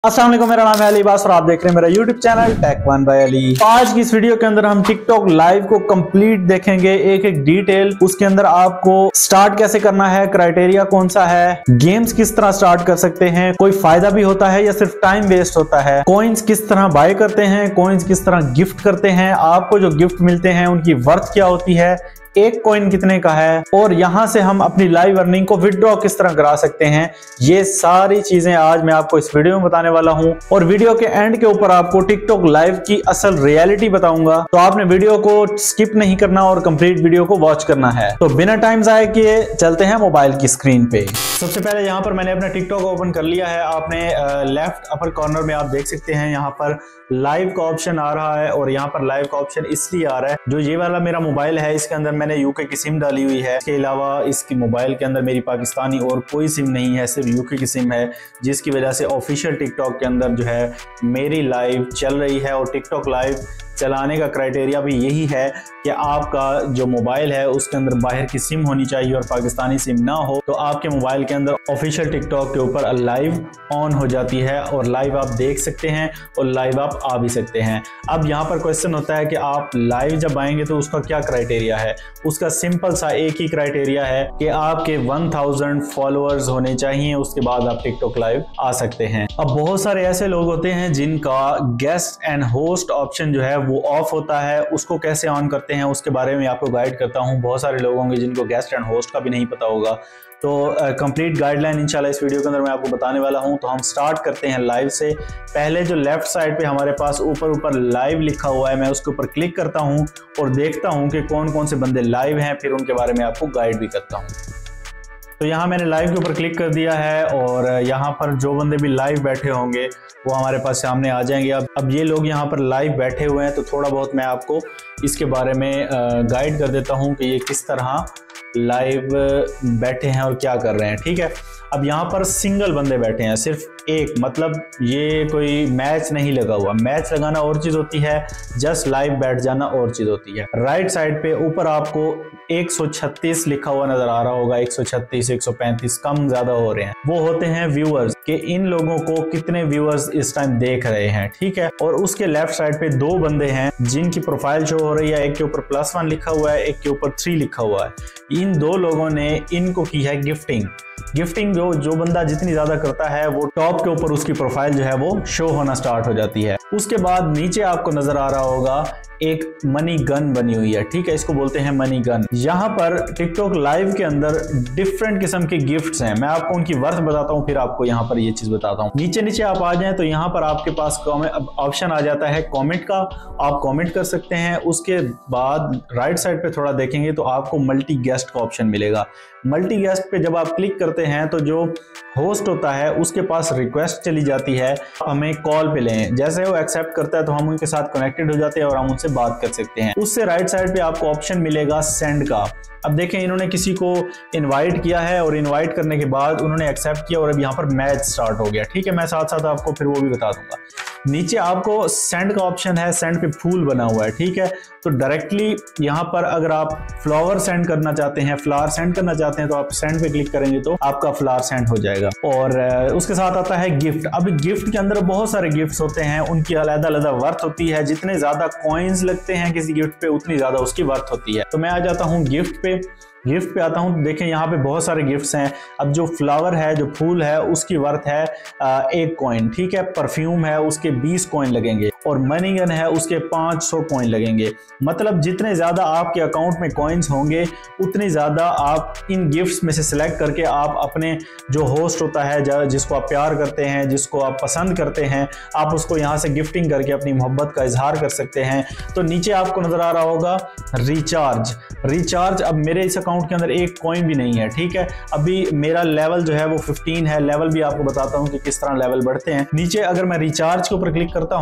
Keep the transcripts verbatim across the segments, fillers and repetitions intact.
अस्सलाम वालेकुम, मेरा नाम है अली बास और आप देख रहे हैं मेरा YouTube channel tech one by Ali. आज की इस वीडियो के अंदर हम टिकटॉक लाइव को कंप्लीट देखेंगे, एक एक डिटेल। उसके अंदर आपको स्टार्ट कैसे करना है, क्राइटेरिया कौन सा है, गेम्स किस तरह स्टार्ट कर सकते हैं, कोई फायदा भी होता है या सिर्फ टाइम वेस्ट होता है, कॉइन्स किस तरह बाय करते हैं, कॉइन्स किस तरह गिफ्ट करते हैं, आपको जो गिफ्ट मिलते हैं उनकी वर्थ क्या होती है, एक कॉइन कितने का है, और यहां से हम अपनी लाइव अर्निंग को विड्रॉ किस तरह करा सकते हैं। ये सारी चीजें आज मैं आपको इस वीडियो में बताने वाला हूं और वीडियो के एंड के ऊपर आपको टिकटॉक लाइव की असल रियलिटी बताऊंगा। तो आपने वीडियो को स्किप नहीं करना और कंप्लीट वीडियो को वॉच करना है। तो बिना टाइम जाए किए चलते हैं मोबाइल की स्क्रीन पे। सबसे पहले यहाँ पर मैंने अपना टिकटॉक ओपन कर लिया है। आपने लेफ्ट अपर कॉर्नर में आप देख सकते हैं यहाँ पर लाइव का ऑप्शन आ रहा है, और यहाँ पर लाइव का ऑप्शन इसलिए आ रहा है, जो ये वाला मेरा मोबाइल है इसके अंदर मैंने यूके की सिम डाली हुई है। इसके अलावा इसकी मोबाइल के अंदर मेरी पाकिस्तानी और कोई सिम नहीं है, सिर्फ यूके की सिम है, जिसकी वजह से ऑफिशियल टिकटॉक के अंदर जो है मेरी लाइव चल रही है। और टिकटॉक लाइव चलाने का क्राइटेरिया भी यही है कि आपका जो मोबाइल है उसके अंदर बाहर की सिम होनी चाहिए और पाकिस्तानी सिम ना हो, तो आपके मोबाइल के अंदर ऑफिशियल टिकटॉक के ऊपर लाइव ऑन हो जाती है और लाइव आप देख सकते हैं और लाइव आप आ भी सकते हैं। अब यहाँ पर क्वेश्चन होता है कि आप लाइव जब आएंगे तो उसका क्या क्राइटेरिया है। उसका सिंपल सा एक ही क्राइटेरिया है कि आपके वन थाउजेंड फॉलोअर्स होने चाहिए, उसके बाद आप टिकटॉक लाइव आ सकते हैं। अब बहुत सारे ऐसे लोग होते हैं जिनका गेस्ट एंड होस्ट ऑप्शन जो है वो ऑफ होता है, उसको कैसे ऑन करते हैं उसके बारे में आपको गाइड करता हूं। बहुत सारे लोग होंगे जिनको गेस्ट एंड होस्ट का भी नहीं पता होगा, तो कंप्लीट गाइडलाइन इंशाल्लाह इस वीडियो के अंदर मैं आपको बताने वाला हूं। तो हम स्टार्ट करते हैं लाइव से। पहले जो लेफ्ट साइड पे हमारे पास ऊपर ऊपर लाइव लिखा हुआ है, मैं उसके ऊपर क्लिक करता हूं और देखता हूं कि कौन कौन से बंदे लाइव हैं, फिर उनके बारे में आपको गाइड भी करता हूं। तो यहाँ मैंने लाइव के ऊपर क्लिक कर दिया है और यहाँ पर जो बंदे भी लाइव बैठे होंगे वो हमारे पास सामने आ जाएंगे। अब अब ये लोग यहाँ पर लाइव बैठे हुए हैं, तो थोड़ा बहुत मैं आपको इसके बारे में गाइड कर देता हूँ कि ये किस तरह लाइव बैठे हैं और क्या कर रहे हैं। ठीक है, अब यहाँ पर सिंगल बंदे बैठे हैं, सिर्फ एक, मतलब ये कोई मैच नहीं लगा हुआ। मैच लगाना और चीज़ होती है, जस्ट लाइव बैठ जाना और चीज़ होती है। राइट साइड पे ऊपर आपको एक सौ छत्तीस लिखा हुआ नजर आ रहा होगा, एक सौ छत्तीस, एक सौ पैंतीस, कम ज्यादा हो रहे हैं। वो होते हैं व्यूअर्स, कि इन लोगों को कितने व्यूअर्स इस टाइम देख रहे हैं। ठीक है, और उसके लेफ्ट साइड पे दो बंदे हैं जिनकी प्रोफाइल शो हो रही है, एक के ऊपर प्लस वन लिखा हुआ है, एक के ऊपर थ्री लिखा हुआ है। इन दो लोगों ने इनको की है गिफ्टिंग। गिफ्टिंग जो जो बंदा जितनी ज्यादा करता है वो टॉप के ऊपर उसकी प्रोफाइल जो है वो शो होना स्टार्ट हो जाती है। उसके बाद नीचे आपको नजर आ रहा होगा एक मनी गन बनी हुई है। ठीक है, इसको बोलते हैं मनी गन। यहाँ पर टिकटॉक लाइव के अंदर डिफरेंट किस्म के गिफ्ट्स हैं, मैं आपको उनकी वर्थ बताता हूँ, फिर आपको यहाँ पर ये चीज बताता हूँ। नीचे नीचे आप आ जाएं तो यहाँ पर आपके पास ऑप्शन आ जाता है कमेंट का, आप कमेंट कर सकते हैं। उसके बाद राइट साइड पे थोड़ा देखेंगे तो आपको मल्टी गेस्ट का ऑप्शन मिलेगा। मल्टी गेस्ट पे जब आप क्लिक करते हैं तो जो होस्ट होता है उसके पास रिक्वेस्ट चली जाती है, हमें कॉल पे लें। जैसे वो एक्सेप्ट करता है तो हम उनके साथ कनेक्टेड हो जाते हैं और हम उनसे बात कर सकते हैं। उससे राइट साइड पे आपको ऑप्शन मिलेगा सेंड का। अब देखें, इन्होंने किसी को इनवाइट किया है और इनवाइट करने के बाद उन्होंने एक्सेप्ट किया और अब यहाँ पर मैच स्टार्ट हो गया। ठीक है, मैं साथ साथ आपको फिर वो भी बता दूंगा। नीचे आपको सेंड का ऑप्शन है, सेंड पे फूल बना हुआ है। ठीक है, तो डायरेक्टली यहाँ पर अगर आप फ्लावर सेंड करना चाहते हैं, फ्लावर सेंड करना चाहते हैं तो आप सेंड पे क्लिक करेंगे तो आपका फ्लावर सेंड हो जाएगा। और उसके साथ आता है गिफ्ट। अब गिफ्ट के अंदर बहुत सारे गिफ्ट्स होते हैं, उनकी अलग अलग वर्थ होती है। जितने ज्यादा कॉइन्स लगते हैं किसी गिफ्ट पे उतनी ज्यादा उसकी वर्थ होती है। तो मैं आ जाता हूँ गिफ्ट पे। गिफ्ट पे आता हूँ, देखें यहाँ पे बहुत सारे गिफ्ट्स हैं। अब जो फ्लावर है, जो फूल है, उसकी वर्थ है एक कॉइन। ठीक है, परफ्यूम है उसके बीस कॉइन लगेंगे और मनी गन है उसके पाँच सौ कॉइन लगेंगे। मतलब जितने ज्यादा आपके अकाउंट में कॉइन्स होंगे उतनी ज्यादा आप इन गिफ्ट्स में से सिलेक्ट करके आप अपने जो होस्ट होता है, जिसको आप प्यार करते हैं, जिसको आप पसंद करते हैं, आप उसको यहाँ से गिफ्टिंग करके अपनी मोहब्बत का इजहार कर सकते हैं। तो नीचे आपको नजर आ रहा होगा रिचार्ज। रिचार्ज, अब मेरे इस अकाउंट के अंदर एक कॉइन भी नहीं है। ठीक है, अभी मेरा लेवल जो है वो पंद्रह है। लेवल भी आपको बताता हूँ कि किस तरह लेवल बढ़ते हैं। नीचे अगर मैं रिचार्ज के ऊपर क्लिक करता हूँ तो ये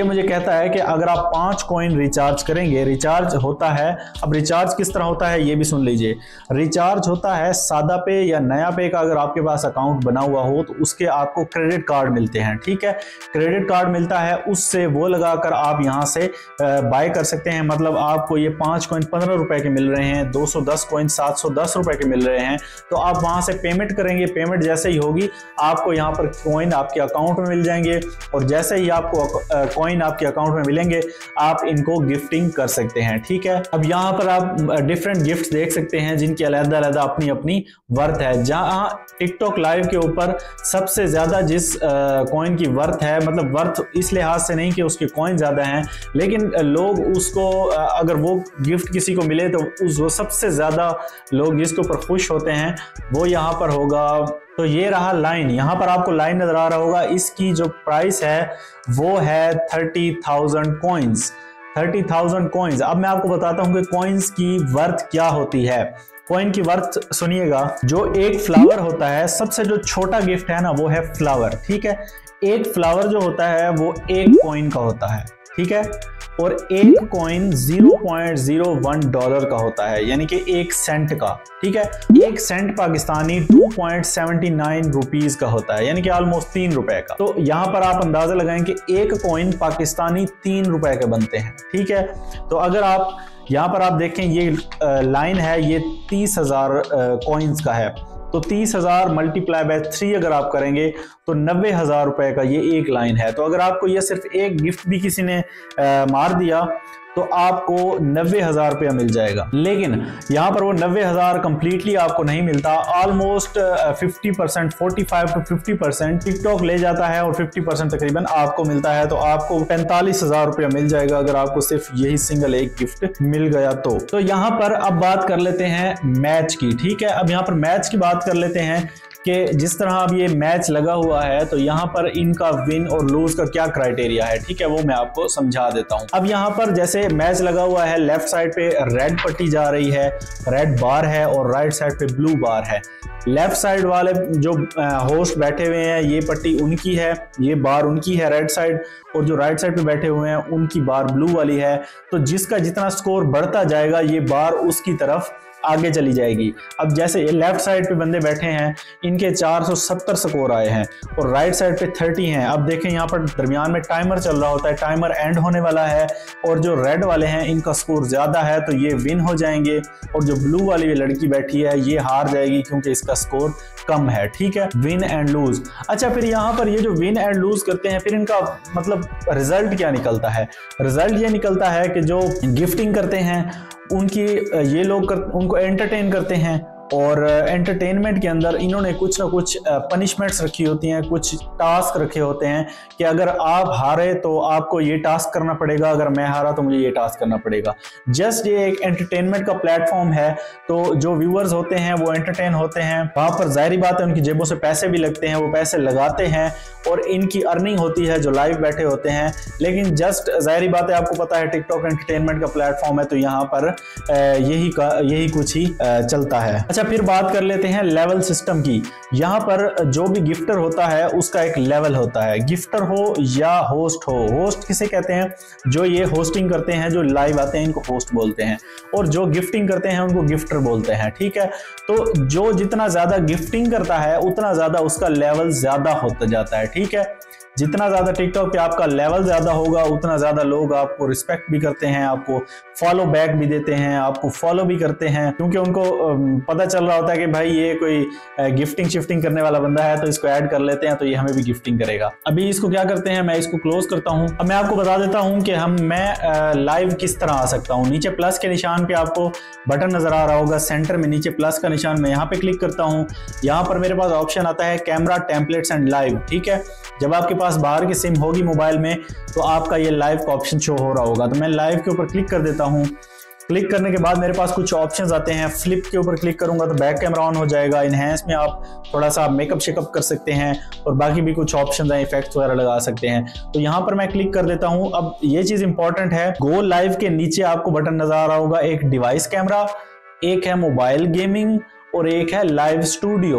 मुझे कहता है कि अगर आप पांच कॉइन रिचार्ज करेंगे, रिचार्ज होता है, अब रिचार्ज किस तरह होता है ये भी सुन लीजिए। रिचार्ज होता है सादा पे या नया पे का, अगर आपके पास अकाउंट बना हुआ हो तो उसके आपको क्रेडिट कार्ड मिलते हैं, ठीक है। क्रेडिट कार्ड मिलता है, उससे वो लगाकर आप यहाँ से बाय कर सकते हैं। मतलब आपको ये पांच कॉइन पंद्रह रुपए के मिल रहे हैं, दो सौ दस कॉइन सात सौ दस रुपए के मिल रहे हैं, तो आप वहां से पेमेंट करेंगे। पेमेंट जैसे ही होगी आपको यहाँ पर कॉइन आपके अकाउंट में मिल जाएंगे, और जैसे ही आपको कॉइन आपके अकाउंट में मिलेंगे आप इनको गिफ्टिंग कर सकते हैं, ठीक है। अब यहाँ पर आप डिफरेंट गिफ्ट्स देख सकते हैं जिनकी अलग अलग अपनी अपनी वर्थ है। जहां टिकटॉक लाइव के ऊपर सबसे ज्यादा जिस कॉइन की वर्थ है, मतलब वर्थ इस लिहाज से नहीं कि उसके कॉइन ज्यादा हैं, लेकिन लोग उसको अगर वो गिफ्ट किसी को मिले तो उस वो सबसे ज्यादा लोग जिसके ऊपर खुश होते हैं वो यहाँ पर होगा। तो ये रहा लाइन, यहाँ पर आपको लाइन नजर आ रहा होगा, इसकी जो प्राइस है वो है thirty thousand coins, thirty thousand coins. अब मैं आपको बताता हूँ कि कॉइन्स की वर्थ क्या होती है। कॉइन की वर्थ सुनिएगा, जो एक फ्लावर होता है, सबसे जो छोटा गिफ्ट है ना वो है फ्लावर, ठीक है। एक फ्लावर जो होता है वो एक कॉइन का होता है, ठीक है, और एक coin zero point zero one dollar का होता है, यानी कि एक सेंट का, ठीक है। एक cent Pakistani two point seven nine rupees का होता है, यानी कि ऑलमोस्ट तीन रुपए का। तो यहां पर आप अंदाजा लगाएं कि एक कॉइन पाकिस्तानी तीन रुपए के बनते हैं, ठीक है। तो अगर आप यहाँ पर आप देखें ये लाइन है, ये तीस हजार कॉइन्स का है, तो तीस हजार मल्टीप्लाई बाय थ्री अगर आप करेंगे तो नब्बे हजार रुपए का ये एक लाइन है। तो अगर आपको ये सिर्फ एक गिफ्ट भी किसी ने आ, मार दिया तो आपको नब्बे हजार रुपया मिल जाएगा। लेकिन यहाँ पर वो नब्बे हजार कंप्लीटली आपको नहीं मिलता, almost fifty percent forty five to fifty percent TikTok ले जाता है और फिफ्टी परसेंट तकरीबन आपको मिलता है। तो आपको पैंतालीस हजार रुपया मिल जाएगा अगर आपको सिर्फ यही सिंगल एक गिफ्ट मिल गया तो। तो यहाँ पर अब बात कर लेते हैं मैच की, ठीक है। अब यहाँ पर मैच की बात कर लेते हैं कि जिस तरह अब ये मैच लगा हुआ है तो यहाँ पर इनका विन और लूज का क्या क्राइटेरिया है, ठीक है, वो मैं आपको समझा देता हूँ। अब यहाँ पर जैसे मैच लगा हुआ है, लेफ्ट साइड पे रेड पट्टी जा रही है, रेड बार है, और राइट साइड पे ब्लू बार है। लेफ्ट साइड वाले जो होस्ट बैठे हुए हैं ये पट्टी उनकी है, ये बार उनकी है रेड साइड, और जो राइट साइड पे बैठे हुए हैं उनकी बार ब्लू वाली है। तो जिसका जितना स्कोर बढ़ता जाएगा ये बार उसकी तरफ आगे चली जाएगी। अब जैसे ये लेफ्ट साइड पे बंदे बैठे हैं, इनके चार सौ सत्तर स्कोर आए हैं और राइट साइड पे तीस हैं। अब देखें यहाँ पर दरमियान में टाइमर चल रहा होता है, टाइमर एंड होने वाला है, और जो रेड वाले हैं इनका स्कोर ज्यादा है तो ये विन हो जाएंगे, और जो ब्लू वाली लड़की बैठी है ये हार जाएगी क्योंकि इसका स्कोर कम है, ठीक है। Win and lose. अच्छा, फिर यहाँ पर ये जो विन एंड लूज करते हैं फिर इनका मतलब रिजल्ट क्या निकलता है? रिजल्ट ये निकलता है कि जो गिफ्टिंग करते हैं उनकी ये लोग कर, उनको एंटरटेन करते हैं, और एंटरटेनमेंट के अंदर इन्होंने कुछ ना कुछ पनिशमेंट्स रखी होती हैं, कुछ टास्क रखे होते हैं कि अगर आप हारे तो आपको ये टास्क करना पड़ेगा, अगर मैं हारा तो मुझे ये टास्क करना पड़ेगा। जस्ट ये एक एंटरटेनमेंट का प्लेटफॉर्म है, तो जो व्यूअर्स होते हैं वो एंटरटेन होते हैं, वहाँ पर जाहिर बात है उनकी जेबों से पैसे भी लगते हैं, वो पैसे लगाते हैं और इनकी अर्निंग होती है जो लाइव बैठे होते हैं। लेकिन जस्ट जाहिर बात है, आपको पता है टिकटॉक एंटरटेनमेंट का प्लेटफॉर्म है, तो यहाँ पर यही यही कुछ ही चलता है। अच्छा, फिर बात कर लेते हैं लेवल सिस्टम की। यहाँ पर जो भी गिफ्टर होता है उसका एक लेवल होता है, गिफ्टर हो या होस्ट हो। होस्ट किसे कहते हैं? जो ये होस्टिंग करते हैं, जो लाइव आते हैं, इनको होस्ट बोलते हैं, और जो गिफ्टिंग करते हैं उनको गिफ्टर बोलते हैं, ठीक है। तो जो जितना ज्यादा गिफ्टिंग करता है उतना ज्यादा उसका लेवल ज्यादा होता जाता है, ठीक है। जितना ज्यादा टिकटॉक पे आपका लेवल ज्यादा होगा उतना ज्यादा लोग आपको रिस्पेक्ट भी करते हैं, आपको फॉलो बैक भी देते हैं, आपको फॉलो भी करते हैं, क्योंकि उनको पता चल रहा होता है कि भाई ये कोई गिफ्टिंग शिफ्टिंग करने वाला बंदा है तो इसको ऐड कर लेते हैं तो ये हमें भी गिफ्टिंग करेगा। अभी इसको क्या करते हैं, मैं इसको क्लोज करता हूं। अब मैं आपको बता देता हूं कि हम मैं लाइव किस तरह आ सकता हूं। नीचे प्लस के निशान पे आपको बटन नजर आ रहा होगा, सेंटर में नीचे प्लस का निशान, मैं यहाँ पे क्लिक करता हूँ। यहाँ पर मेरे पास ऑप्शन आता है कैमरा, टेम्पलेट्स एंड लाइव, ठीक है। जब आपके पास बाहर की सिम होगी मोबाइल में तो आपका ये लाइव का ऑप्शन शो हो रहा होगा। तो मैं लाइव के ऊपर क्लिक कर देता हूं। क्लिक करने के बाद मेरे पास कुछ ऑप्शंस आते हैं। फ्लिप के ऊपर क्लिक करूंगा तो बैक कैमरा ऑन हो जाएगा। इनहैंस में आप थोड़ा सा मेकअप शेकअप कर सकते हैं और बाकी भी कुछ ऑप्शंस हैं, इफेक्ट्स वगैरह लगा सकते हैं। तो यहाँ पर मैं क्लिक कर देता हूँ। अब ये चीज इंपॉर्टेंट है, गो लाइव के नीचे आपको बटन नजर आ रहा होगा, एक डिवाइस कैमरा, एक है मोबाइल गेमिंग और एक है लाइव स्टूडियो।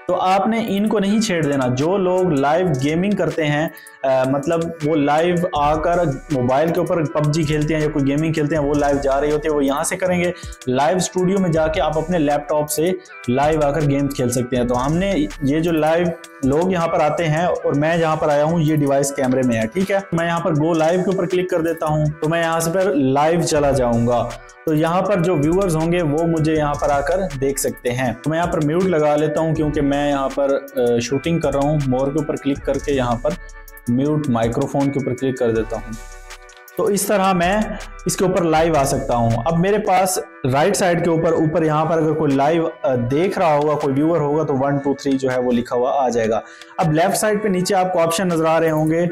तो आपने इनको नहीं छेड़ देना। जो लोग लाइव गेमिंग करते हैं, आ, मतलब वो लाइव आकर मोबाइल के ऊपर पबजी खेलते हैं या कोई गेमिंग खेलते हैं, वो लाइव जा रही होती है, वो यहाँ से करेंगे। लाइव स्टूडियो में जाके आप अपने लैपटॉप से लाइव आकर गेम्स खेल सकते हैं। तो हमने ये जो लाइव लोग यहाँ पर आते हैं और मैं जहाँ पर आया हूँ, ये डिवाइस कैमरे में है, ठीक है। मैं यहाँ पर गो लाइव के ऊपर क्लिक कर देता हूँ, तो मैं यहाँ से पर लाइव चला जाऊंगा। तो यहाँ पर जो व्यूअर्स होंगे वो मुझे यहाँ पर आकर देख सकते हैं। तो मैं यहाँ पर म्यूट लगा लेता हूँ क्योंकि मैं यहाँ पर शूटिंग कर रहा हूँ। मोर के ऊपर क्लिक करके यहाँ पर म्यूट माइक्रोफोन के ऊपर क्लिक कर देता हूँ। तो इस तरह मैं इसके ऊपर लाइव आ सकता हूं। अब मेरे पास राइट साइड के ऊपर ऊपर यहाँ पर अगर कोई लाइव देख रहा होगा, कोई व्यूअर होगा, तो वन टू थ्री जो है वो लिखा हुआ आ जाएगा। अब लेफ्ट साइड पे नीचे आपको ऑप्शन नजर आ रहे होंगे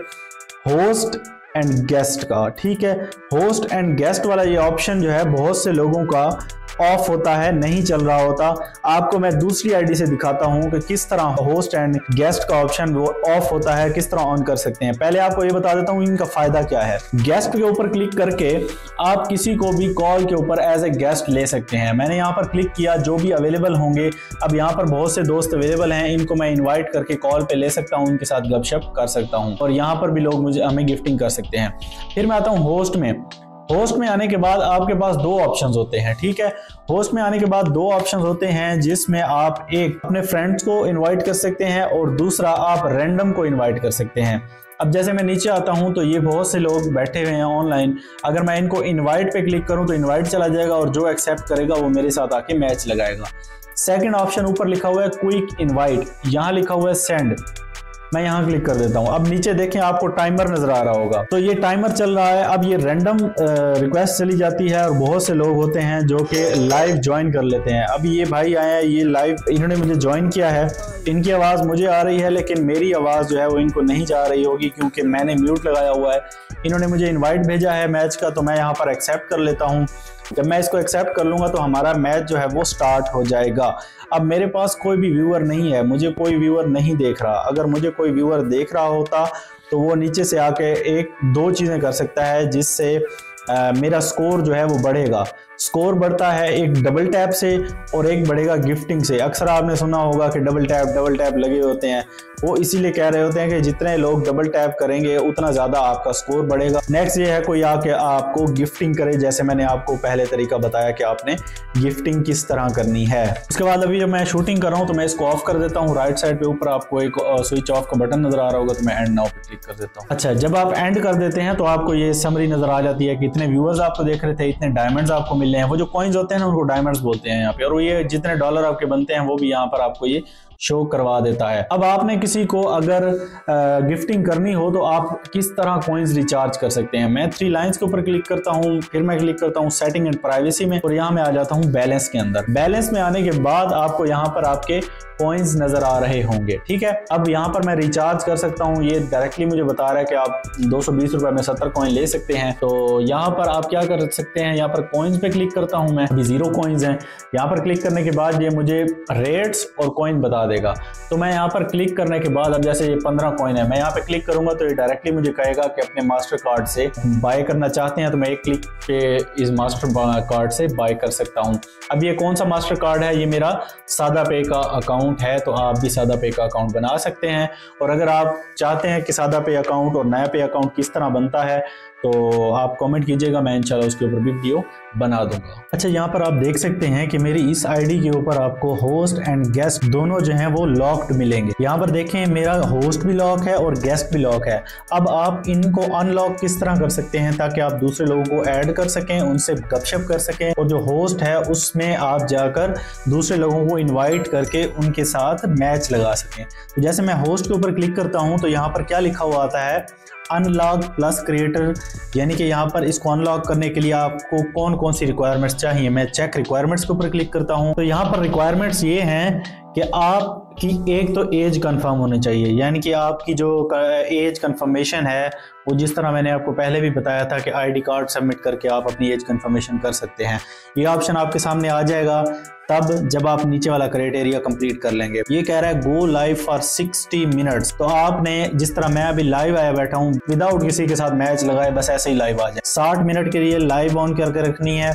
होस्ट एंड गेस्ट का, ठीक है। होस्ट एंड गेस्ट वाला ये ऑप्शन जो है बहुत से लोगों का ऑफ होता है, नहीं चल रहा होता। आपको मैं दूसरी आईडी से दिखाता हूं कि किस तरह होस्ट एंड गेस्ट का ऑप्शन वो ऑफ होता है, किस तरह ऑन कर सकते हैं। पहले आपको ये बता देता हूं इनका फायदा क्या है। गेस्ट के ऊपर क्लिक करके आप किसी को भी कॉल के ऊपर एज ए गेस्ट ले सकते हैं। मैंने यहाँ पर क्लिक किया, जो भी अवेलेबल होंगे, अब यहाँ पर बहुत से दोस्त अवेलेबल हैं, इनको मैं इन्वाइट करके कॉल पे ले सकता हूँ, उनके साथ गपशप कर सकता हूँ और यहाँ पर भी लोग मुझे हमें गिफ्टिंग कर सकते हैं। फिर मैं आता हूँ होस्ट में। होस्ट में आने के बाद आपके पास दो ऑप्शंस होते हैं, ठीक है। होस्ट में आने के बाद दो ऑप्शंस होते हैं जिसमें आप एक अपने फ्रेंड्स को इनवाइट कर सकते हैं और दूसरा आप रैंडम को इनवाइट कर सकते हैं। अब जैसे मैं नीचे आता हूं तो ये बहुत से लोग बैठे हुए हैं ऑनलाइन। अगर मैं इनको इनवाइट पे क्लिक करूं तो इनवाइट चला जाएगा और जो एक्सेप्ट करेगा वो मेरे साथ आके मैच लगाएगा। सेकंड ऑप्शन ऊपर लिखा हुआ है क्विक इनवाइट, यहाँ लिखा हुआ है सेंड, मैं यहाँ क्लिक कर देता हूँ। अब नीचे देखें आपको टाइमर नजर आ रहा होगा, तो ये टाइमर चल रहा है। अब ये रैंडम रिक्वेस्ट चली जाती है और बहुत से लोग होते हैं जो कि लाइव ज्वाइन कर लेते हैं। अब ये भाई आए हैं, ये लाइव इन्होंने मुझे ज्वाइन किया है, इनकी आवाज़ मुझे आ रही है लेकिन मेरी आवाज़ जो है वो इनको नहीं जा रही होगी क्योंकि मैंने म्यूट लगाया हुआ है। इन्होंने मुझे इन्वाइट भेजा है मैच का, तो मैं यहाँ पर एक्सेप्ट कर लेता हूँ। जब मैं इसको एक्सेप्ट कर लूँगा तो हमारा मैच जो है वो स्टार्ट हो जाएगा। अब मेरे पास कोई भी व्यूअर नहीं है, मुझे कोई व्यूअर नहीं देख रहा। अगर मुझे कोई व्यूअर देख रहा होता तो वो नीचे से आके एक दो चीज़ें कर सकता है जिससे आ, मेरा स्कोर जो है वो बढ़ेगा। स्कोर बढ़ता है एक डबल टैप से और एक बढ़ेगा गिफ्टिंग से। अक्सर आपने सुना होगा कि डबल टैप डबल टैप लगे होते हैं, वो इसीलिए कह रहे होते हैं कि जितने लोग डबल टैप करेंगे उतना ज़्यादा आपका स्कोर बढ़ेगा। नेक्स्ट ये है कोई आके आपको गिफ्टिंग करे, जैसे मैंने आपको पहले तरीका बताया कि आपने गिफ्टिंग किस तरह करनी है। उसके बाद अभी जब मैं शूटिंग कर रहा हूँ तो मैं इसको ऑफ कर देता हूँ। राइट साइड पे ऊपर आपको एक स्विच ऑफ का बटन नजर आ रहा होगा, तो मैं एंड नाउ पे क्लिक कर देता हूँ। अच्छा, जब आप एंड कर देते हैं तो आपको ये समरी नजर आ जाती है कि इतने व्यूअर्स आपको देख रहे थे, इतने डायमंड्स आपको मिल रहे हैं। वो जो कॉइन्स होते हैं ना उनको डायमंड्स बोलते हैं यहाँ पे, और ये जितने डॉलर आपके बनते हैं वो भी यहाँ पर आपको ये शो करवा देता है। अब आपने किसी को अगर गिफ्टिंग करनी हो तो आप किस तरह कॉइन्स रिचार्ज कर सकते हैं। मैं थ्री लाइंस के ऊपर क्लिक करता हूँ, फिर मैं क्लिक करता हूँ सेटिंग एंड प्राइवेसी में और यहाँ मैं आ जाता हूँ बैलेंस के अंदर। बैलेंस में आने के बाद आपको यहाँ पर आपके कॉइन्स नजर आ रहे होंगे, ठीक है। अब यहाँ पर मैं रिचार्ज कर सकता हूँ, ये डायरेक्टली मुझे बता रहा है कि आप दो सौ बीस रुपए में सत्तर कॉइन ले सकते हैं। तो यहाँ पर आप क्या कर सकते हैं, यहाँ पर कॉइन्स पे क्लिक करता हूँ मैं, अभी जीरो कॉइन्स हैं। यहाँ पर क्लिक करने के बाद ये मुझे रेट्स और कॉइन बता देगा। तो मैं यहाँ पर क्लिक करने के बाद अब जैसे ये पंद्रह कॉइन है, मैं यहाँ पे क्लिक करूंगा तो ये डायरेक्टली मुझे कहेगा कि अपने मास्टर कार्ड से बाय करना चाहते हैं, तो मैं एक क्लिक पे इस मास्टर कार्ड से बाय कर सकता हूँ। अब ये कौन सा मास्टर कार्ड है, ये मेरा सादा पे का अकाउंट है, तो आप भी सादा पे का अकाउंट बना सकते हैं। और अगर आप चाहते हैं कि सादा पे अकाउंट और नया पे अकाउंट किस तरह बनता है तो आप कमेंट कीजिएगा, मैं इंशाल्लाह उसके ऊपर भी वीडियो बना दूंगा। अच्छा, यहाँ पर आप देख सकते हैं कि मेरी इस आईडी के ऊपर आपको होस्ट एंड गेस्ट दोनों जो हैं वो लॉक्ड मिलेंगे। यहाँ पर देखें मेरा होस्ट भी लॉक है और गेस्ट भी लॉक है। अब आप इनको अनलॉक किस तरह कर सकते हैं ताकि आप दूसरे लोगों को ऐड कर सकें, उनसे गपशप कर सकें, और जो होस्ट है उसमें आप जाकर दूसरे लोगों को इन्वाइट करके उनके साथ मैच लगा सकें। तो जैसे मैं होस्ट के ऊपर क्लिक करता हूँ तो यहाँ पर क्या लिखा हुआ आता है, अनलॉक प्लस क्रिएटर, यानी कि यहाँ पर इसको अनलॉक करने के लिए आपको कौन कौन सी रिक्वायरमेंट्स चाहिए। मैं चेक रिक्वायरमेंट्स के ऊपर क्लिक करता हूँ तो यहाँ पर रिक्वायरमेंट्स ये हैं कि आपकी एक तो एज कंफर्म होनी चाहिए, यानी कि आपकी जो एज कंफर्मेशन है वो जिस तरह मैंने आपको पहले भी बताया था कि आईडी कार्ड सबमिट करके आप अपनी एज कंफर्मेशन कर सकते हैं। ये ऑप्शन आपके सामने आ जाएगा तब जब आप नीचे वाला क्राइटेरिया कंप्लीट कर लेंगे। ये कह रहा है go live for sixty minutes, तो आपने जिस तरह मैं अभी लाइव आया बैठा हूँ विदाउट किसी के साथ मैच लगाए, बस ऐसे ही लाइव आ जाए। साठ मिनट के लिए लाइव ऑन करके रखनी है।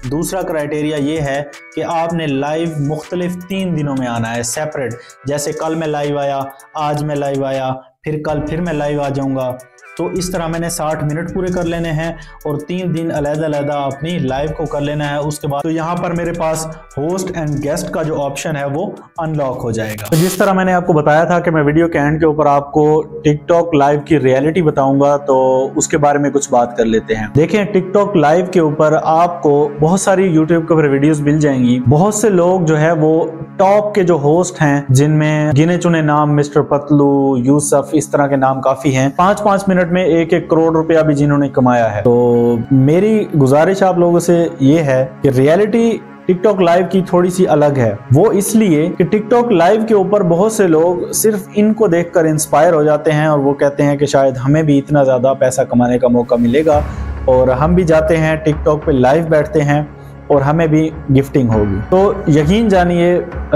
दूसरा क्राइटेरिया ये है कि आपने लाइव मुख्तलिफ तीन दिनों में आना है सेपरेट। जैसे कल मैं लाइव आया, आज मैं लाइव आया, फिर कल फिर मैं लाइव आ जाऊंगा। तो इस तरह मैंने साठ मिनट पूरे कर लेने हैं और तीन दिन अलग-अलग अपनी लाइव को कर लेना है। उसके बाद तो यहाँ पर मेरे पास होस्ट एंड गेस्ट का जो ऑप्शन है वो अनलॉक हो जाएगा। तो जिस तरह मैंने आपको बताया था कि मैं वीडियो के एंड के ऊपर आपको टिकटॉक लाइव की रियलिटी बताऊंगा, तो उसके बारे में कुछ बात कर लेते हैं। देखें, टिकटॉक लाइव के ऊपर आपको बहुत सारी यूट्यूब के ऊपर वीडियोस मिल जाएंगी। बहुत से लोग जो है वो टॉप के जो होस्ट हैं, जिनमें गिने चुने नाम मिस्टर पतलू, यूसुफ, इस तरह के नाम काफी हैं, पांच पांच मिनट में एक एक करोड़ रुपया भी जिन्होंने कमाया है। तो मेरी गुजारिश आप लोगों से ये है कि रियलिटी टिकटॉक लाइव की थोड़ी सी अलग है। वो इसलिए कि टिकटॉक लाइव के ऊपर बहुत से लोग सिर्फ इनको देखकर इंस्पायर हो जाते हैं और वो कहते हैं कि शायद हमें भी इतना ज्यादा पैसा कमाने का मौका मिलेगा और हम भी जाते हैं टिकटॉक पे लाइव बैठते हैं और हमें भी गिफ्टिंग होगी। तो यकीन जानिए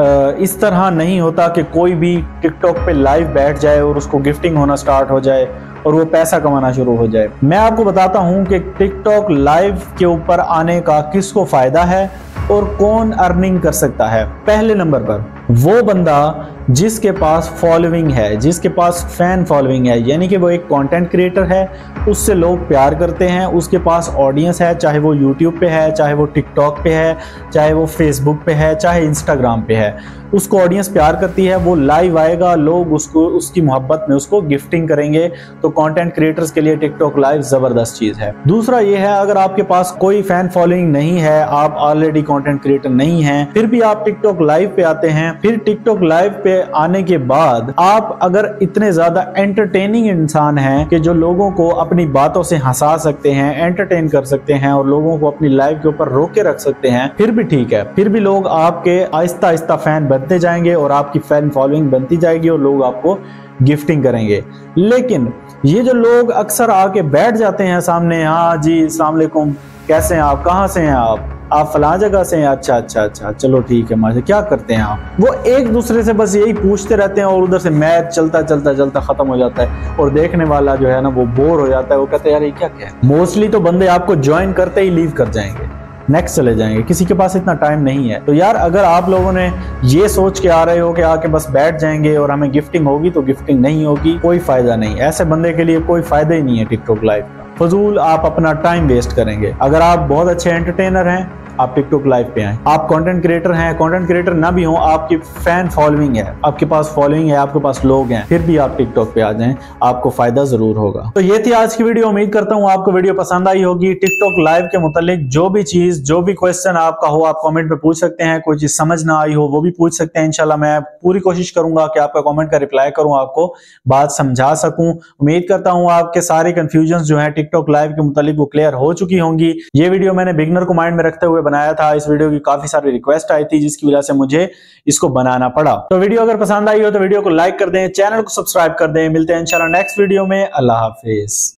इस तरह नहीं होता कि कोई भी टिकटॉक पे लाइव बैठ जाए और उसको गिफ्टिंग होना स्टार्ट हो जाए और वो पैसा कमाना शुरू हो जाए। मैं आपको बताता हूं कि टिकटॉक लाइव के ऊपर आने का किसको फायदा है और कौन अर्निंग कर सकता है। पहले नंबर पर वो बंदा जिसके पास फॉलोइंग है, जिसके पास फैन फॉलोइंग है, यानी कि वो एक कंटेंट क्रिएटर है, उससे लोग प्यार करते हैं, उसके पास ऑडियंस है, चाहे वो यूट्यूब पे है, चाहे वो टिकटॉक पे है, चाहे वो फेसबुक पे है, चाहे इंस्टाग्राम पे है, उसको ऑडियंस प्यार करती है, वो लाइव आएगा, लोग उसको उसकी मोहब्बत में उसको गिफ्टिंग करेंगे। तो कंटेंट क्रिएटर्स के लिए टिकटॉक लाइव जबरदस्त चीज है। दूसरा ये है, अगर आपके पास कोई फैन फॉलोइंग नहीं है, आप ऑलरेडी कंटेंट क्रिएटर नहीं हैं, फिर भी आप टिकटॉक लाइव पे आते हैं, फिर टिकटॉक लाइव पे आने के बाद आप अगर इतने ज्यादा एंटरटेनिंग इंसान हैं कि जो लोगों को अपनी बातों से हंसा सकते हैं, एंटरटेन कर सकते हैं और लोगों को अपनी लाइव के ऊपर रोक के रख सकते हैं, फिर भी ठीक है। फिर भी लोग आपके आहिस्ता आहिस्ता फैन बनते जाएंगे और आपकी फैन फॉलोइंग बनती जाएगी और लोग आपको गिफ्टिंग करेंगे। लेकिन ये जो लोग अक्सर आके बैठ जाते हैं सामने, हाँ जी अस्सलाम वालेकुम, कैसे हैं आप, कहाँ से हैं आप आप फला जगह से हैं, अच्छा अच्छा अच्छा चलो ठीक है, माशा क्या करते हैं आप, वो एक दूसरे से बस यही पूछते रहते हैं और उधर से मैच चलता चलता चलता खत्म हो जाता है और देखने वाला जो है ना वो बोर हो जाता है। वो कहते हैं यार ये क्या क्या है। मोस्टली तो बंदे आपको ज्वाइन करते ही लीव कर जाएंगे, नेक्स्ट चले जाएंगे, किसी के पास इतना टाइम नहीं है। तो यार अगर आप लोगों ने ये सोच के आ रहे हो कि आके बस बैठ जाएंगे और हमें गिफ्टिंग होगी, तो गिफ्टिंग नहीं होगी, कोई फायदा नहीं। ऐसे बंदे के लिए कोई फायदा ही नहीं है टिकटॉक लाइव का, फजूल आप अपना टाइम वेस्ट करेंगे। अगर आप बहुत अच्छे एंटरटेनर हैं, आप टिकटॉक लाइव पे आए। आप कंटेंट क्रिएटर हैं, कंटेंट क्रिएटर ना भी हो, आपकी फैन फॉलोइंग है, आपके पास फॉलोइंग है, आपके पास लोग हैं, फिर भी आप टिकटॉक पे आ जाएं, आपको फायदा जरूर होगा। तो ये थी आज की वीडियो। उम्मीद करता हूँ आपको वीडियो पसंद आई होगी। टिकटॉक लाइव के मुतालिक जो भी चीज, जो भी क्वेश्चन आपका हो, आप कमेंट में पूछ सकते हैं। कोई चीज समझ ना आई हो वो भी पूछ सकते हैं। इंशाल्लाह मैं पूरी कोशिश करूंगा कि आपका कमेंट का रिप्लाई करूं, आपको बात समझा सकूं। उम्मीद करता हूं आपके सारे कंफ्यूजन जो है टिकटॉक लाइव के मुतालिक वो क्लियर हो चुकी होंगी। ये वीडियो मैंने बिगनर को माइंड में रखते हुए बनाया था। इस वीडियो की काफी सारी रिक्वेस्ट आई थी जिसकी वजह से मुझे इसको बनाना पड़ा। तो वीडियो अगर पसंद आई हो तो वीडियो को लाइक कर दें, चैनल को सब्सक्राइब कर दें। मिलते हैं इंशाल्लाह नेक्स्ट वीडियो में। अल्लाह हाफिज।